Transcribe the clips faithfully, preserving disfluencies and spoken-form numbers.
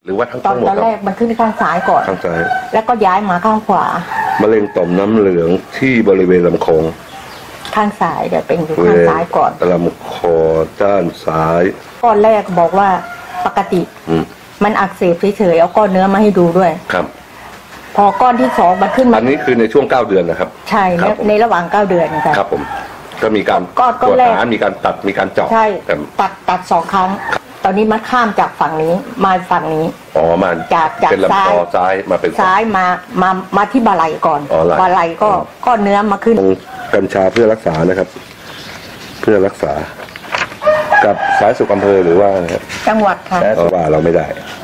หรือว่าทั้งตอนหมดตอนแรกมันขึ้นข้างซ้ายก่อนข้างซ้ายแล้วก็ย้ายมาข้างขวามะเร็งต่อมน้ำเหลืองที่บริเวณลำคอข้างซ้ายเดี๋ยวเป็นอยู่ข้างซ้ายก่อนลำคอด้านซ้ายก้อนแรกบอกว่าปกติมันอักเสบเฉยๆเอาก้อนเนื้อมาให้ดูด้วยครับพอก้อนที่สองมันขึ้นมาอันนี้คือในช่วงเก้าเดือนนะครับใช่ในระหว่างเก้าเดือนนะครับครับผมก็มีการตรวจหามีการตัดมีการเจาะใช่ตัดตัดสองครั้งตอนนี้มันข้ามจากฝั่งนี้มาฝั่งนี้อ๋อมาจากจากซ้ายซ้ายมาเป็นซ้ายมามามาที่บาไหล่ก่อนบาไหล่ก็ก้อนเนื้อมาขึ้นกัญชาเพื่อรักษานะครับเพื่อรักษากับสาธารณสุขอำเภอหรือว่าจังหวัดค่ะว่าเราไม่ได้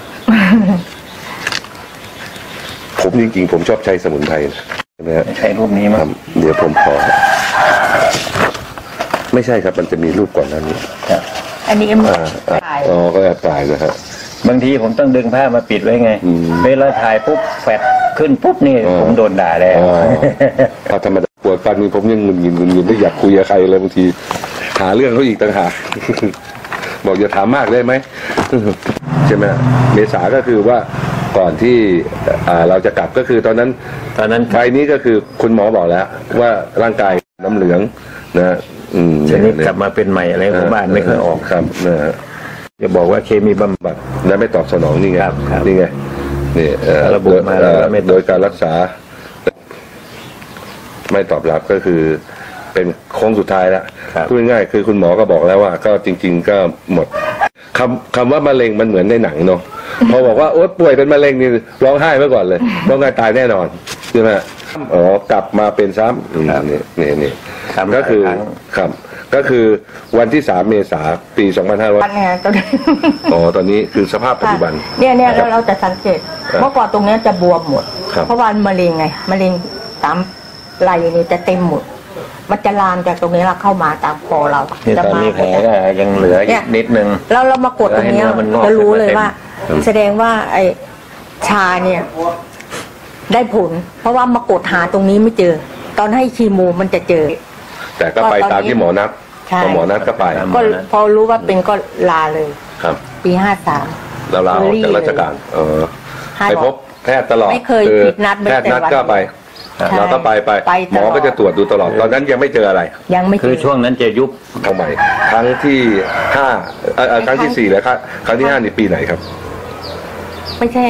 ผมจริงๆผมชอบใช้สมุนไพรนะฮะใช้รูปนี้มั้งเดี๋ยวผมขอไม่ใช่ครับมันจะมีรูปก่อนหน้านี้อันนี้เอ็มถ่ายอ๋อก็แอบถ่ายนะฮะบางทีผมต้องดึงผ้ามาปิดไว้ไงเวลาถ่ายปุ๊บแฟดขึ้นปุ๊บนี่ผมโดนด่าแล้วพอธรรมดาปวดฟันนี่ผมยังงุนงินงุนงินไม่อยากคุยกับใครเลยบางทีหาเรื่องเขาอีกต่างหากบอกอย่าถามมากได้ไหมใช่ไหมเมษาก็คือว่าก่อนที่เราจะกลับก็คือตอนนั้นตอนนั้นใบนี้ก็คือคุณหมอบอกแล้วว่าร่างกายน้ำเหลืองนะอืมชนิดกลับมาเป็นใหม่อะไรของบ้านไม่เคยออกครับนะจะบอกว่าเคมีบำบัดแล้วไม่ตอบสนองนี่ไงนี่ไงนี่ระบุมาแล้วโดยการรักษาไม่ตอบรับก็คือเป็นโค้งสุดท้ายแล้วพูดง่ายๆคือคุณหมอก็บอกแล้วว่าก็จริงๆก็หมดคำคำว่ามะเร็งมันเหมือนในหนังเนาะพอบอกว่าโอ๊ตป่วยเป็นมะเร็งนี่ร้องไห้เมื่อก่อนเลยร้องไห้ตายแน่นอนใช่ไหมอ๋อกลับมาเป็นซ้ำนี่นี่นี่ก็คือครับก็คือวันที่สามเมษายนปีสองพันห้าร้อยอ๋อตอนนี้คือสภาพปัจจุบันเนี่ยเนี่ยเราจะสังเกตเมื่อก่อนตรงนี้จะบวมหมดเพราะว่ามะเร็งไงมะเร็งตามไหล่นี่จะเต็มหมดมันจะลามจากตรงนี้เราเข้ามาตามคอเราจะมาแผลยังเหลืออีกนิดนึงแล้วเรามากดตรงนี้จะรู้เลยว่าแสดงว่าไอ้ชาเนี่ยได้ผลเพราะว่ามากดหาตรงนี้ไม่เจอตอนให้คีโมมันจะเจอแต่ก็ไปตามที่หมอนัดพอหมอนัดก็ไปก็พอรู้ว่าเป็นก็ลาเลยครับปีห้าสามเราลาออกจากราชการเออไปพบแพทย์ตลอดไม่เคยผิดนัดแพทย์นัดก็ไปเราก็ไปไปหมอก็จะตรวจดูตลอดตอนนั้นยังไม่เจออะไรยังไม่คือช่วงนั้นจะยุบเอาใหม่ครั้งที่ห้าครั้งที่สี่แล้วครับครั้งที่ห้าในปีไหนครับไม่ใช่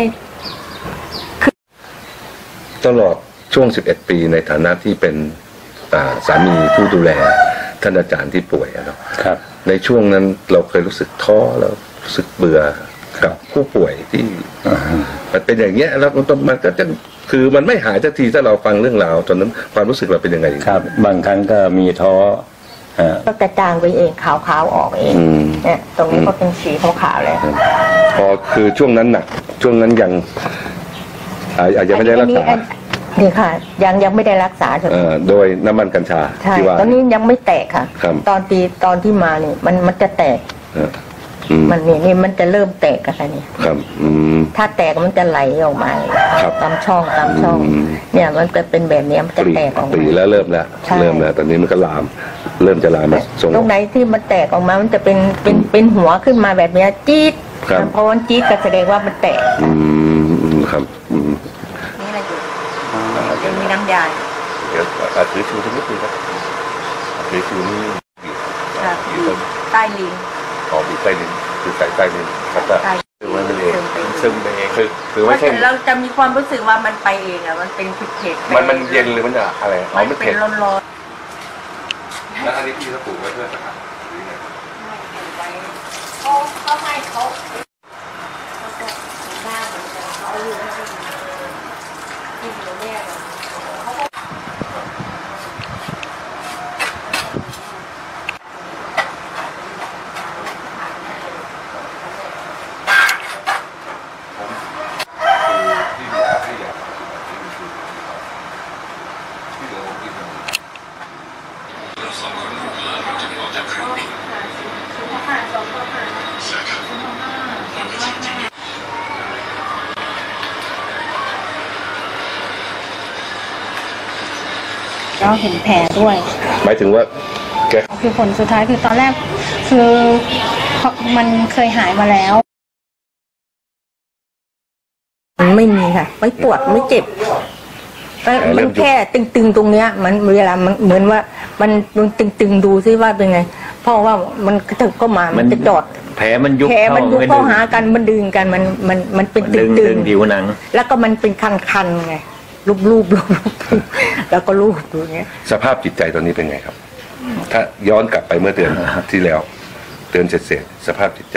ตลอดช่วงสิบเอ็ดปีในฐานะที่เป็นสามีผู้ดูแลท่านอาจารย์ที่ป่วยนะครับในช่วงนั้นเราเคยรู้สึกท้อแล้วรู้สึกเบื่อกับผู้ป่วยที่มันเป็นอย่างเงี้ยแล้วมันก็จะคือมันไม่หายสักทีถ้าเราฟังเรื่องราวตอนนั้นความรู้สึกเราเป็นยังไงครับบางครั้งก็มีท้อก็กระจางไปเองขาวๆออกเองเนี่ยตรงนี้ก็เป็นสีขาวๆเลยพอคือช่วงนั้นหนักช่วงนั้นยังอาจจะไม่ได้รักษานี่ค่ะยังยังไม่ได้รักษาใช่ไหมโดยน้ำมันกัญชาที่ว่าตอนนี้ยังไม่แตกค่ะตอนตีตอนที่มาเนี่ยมันมันจะแตกมันนี่นี่มันจะเริ่มแตกกันนี่ครับถ้าแตกมันจะไหลออกมาตามช่องตามช่องเนี่ยมันจะเป็นแบบนี้มันจะแตกออกมาปีแล้วเริ่มแล้วเริ่มแล้วตอนนี้มันก็ลามเริ่มจะลามมาตรงไหนที่มันแตกออกมามันจะเป็นเป็นเป็นหัวขึ้นมาแบบนี้จี๊ดเพราะว่าจี๊ดก็แสดงว่ามันแตกอืมครับนี่อะไรอยู่ยังมีน้ำยาเดี๋ยวถือชูทั้งนิดนึงครับถือชูนี่อยู่ใต้ลิ้นอ๋ออยู่ใต้ลิ้นคือใส่ใต้ลิ้นครับแต่คือมันเองซึมไปเองคือคือไม่ใช่เราจะมีความรู้สึกว่ามันไปเองอ่ะมันเป็นเผ็ดๆมันมันเย็นหรือมันอะไรอ๋อมันเป็นร้อนๆแล้วอันนี้พี่เขาปลูกไว้เพื่อสกัดหรือไงไม่ปลูกไว้เขาเขาให้เขาเขาจะหน้าเหมือนกันเขาอยู่ที่ที่เหนือแม่เขาก็เราเห็นแผลด้วยหมายถึงว่าแกคือผลสุดท้ายคือตอนแรกคือมันเคยหายมาแล้วมันไม่มีค่ะ ไม่ปวดไม่เจ็บมันแค่ตึงๆตรงเนี้ย มันเวลามันเหมือนว่า มันมันตึงๆดูซิว่าเป็นไงเพราะว่ามันกระถึกก็มามันจะจอดแผลมันยุบแผลมันยุบเข้าหากันมันดึงกันมันมันมันเป็นตึงๆดึงผิวหนังแล้วก็มันเป็นคันๆไงรูปรูปรูปแล้วก็รูปดูเงี้ยสภาพจิตใจตอนนี้เป็นไงครับ ถ้าย้อนกลับไปเมื่อเดือนที่แล้วเดือนเสร็จๆสภาพจิตใจ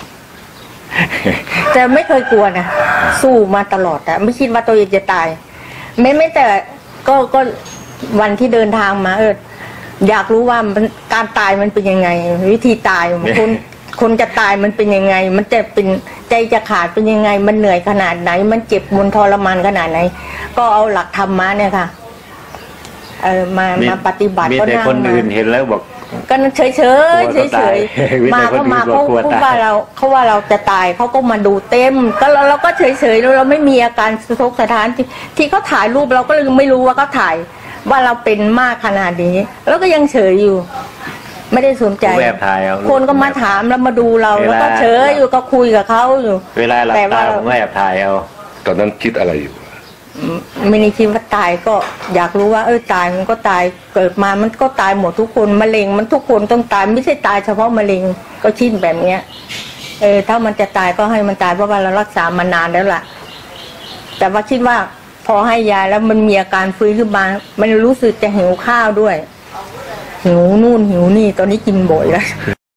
แต่ไม่เคยกลัวนะสู้มาตลอดแต่ไม่คิดว่าตัวเองจะตายไม่ไม่แต่ก็ก็วันที่เดินทางมาเอออยากรู้ว่ามันการตายมันเป็นยังไง วิธีตายคนคนจะตายมันเป็นยังไง มันจะเป็นใจจะขาดเป็นยังไง มันเหนื่อยขนาดไหน มันเจ็บมนทรมานขนาดไหนก็เอาหลักธรรมะเนี่ยค่ะเออมามาปฏิบัติก็นั่งมามีแต่คนอื่นเห็นแล้วบอกก็เฉยเฉยเฉยเฉยมาก็มาเขาพูดว่าเราเขาว่าเราจะตายเขาก็มาดูเต็มก็เราเราก็เฉยเฉยแล้วเราไม่มีอาการสะทกสะท้านที่ที่เขาถ่ายรูปเราก็เลยไม่รู้ว่าเขาถ่ายว่าเราเป็นมากขนาดนี้แล้วก็ยังเฉยอยู่ไม่ได้สนใจคนก็มาถามแล้วมาดูเราแล้วก็เฉยอยู่ก็คุยกับเขาอยู่เวลาหลับตาผมก็แอบถ่ายเอาตอนนั้นคิดอะไรอยู่ไม่ได้คิดว่าตายก็อยากรู้ว่าเออตายมันก็ตายเกิดมามันก็ตายหมดทุกคนมะเร็งมันทุกคนต้องตายไม่ใช่ตายเฉพาะมะเร็งก็ชินแบบเนี้ยเออถ้ามันจะตายก็ให้มันตายเพราะว่าเรารักษามานานแล้วล่ะแต่ว่าคิดว่าพอให้ยาแล้วมันมีอาการฟื้นขึ้นมามันรู้สึกจะหิวข้าวด้วยหิวนู่นหิวนี่ตอนนี้กินบ่อยแล้ว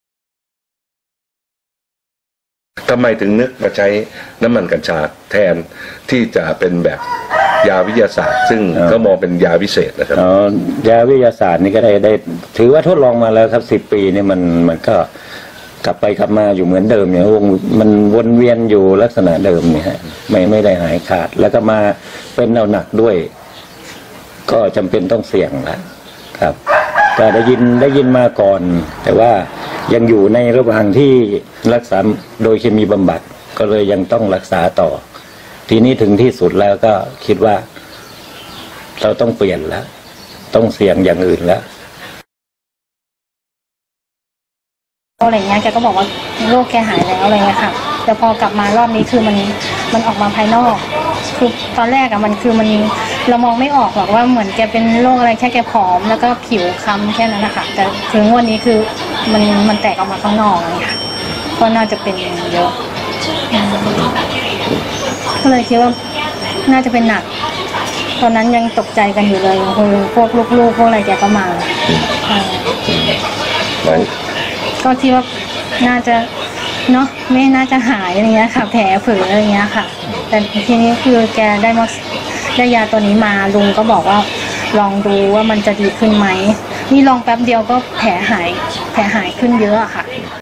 ทำไมถึงนึกมาใช้น้ำมันกัญชาแทนที่จะเป็นแบบยาวิทยาศาสตร์ ซึ่งก็มองเป็นยาวิเศษนะครับอ๋อยาวิทยาศาสตร์นี่ก็ได้ได้ถือว่าทดลองมาแล้วครับสิบปีนี่มันมันก็กลับไปกลับมาอยู่เหมือนเดิมเนี่ยวงมันวนเวียนอยู่ลักษณะเดิมเนี่ยฮะไม่ไม่ได้หายขาดแล้วก็มาเป็นเอาหนักด้วยก็จำเป็นต้องเสี่ยงแล้วครับก็ได้ยินได้ยินมาก่อนแต่ว่ายังอยู่ในระหว่างที่รักษาโดยเคมีบำบัดก็เลยยังต้องรักษาต่อทีนี้ถึงที่สุดแล้วก็คิดว่าเราต้องเปลี่ยนแล้วต้องเสี่ยงอย่างอื่นแล้วอะไรเงี้ยแกก็บอกว่าโรคแกหายแล้วอะไรเงี้ยค่ะแต่พอกลับมารอบนี้คือมันมันออกมาภายนอกคือตอนแรกอะมันคือมันเรามองไม่ออกหรอกว่าเหมือนแกเป็นโรคอะไรแค่แกผอมแล้วก็ผิวคล้ำแค่นั้นนะคะแต่คืองวดนี้คือมันมันแตกออกมาข้างนอกอะไรค่ะก็น่าจะเป็นเยอะก็เลยคิดว่าน่าจะเป็นหนักตอนนั้นยังตกใจกันอยู่เลยคือพวกลูกๆพวกอะไรแกก็มาก็คิดว่าน่าจะเนาะไม่น่าจะหายอะไรเงี้ยค่ะแผลเผลออะไรเงี้ยค่ะแต่ทีนี้คือแกได้มาได้ยาตัวนี้มาลุงก็บอกว่าลองดูว่ามันจะดีขึ้นไหมนี่ลองแป๊บเดียวก็แผลหายแผลหายขึ้นเยอะอะค่ะ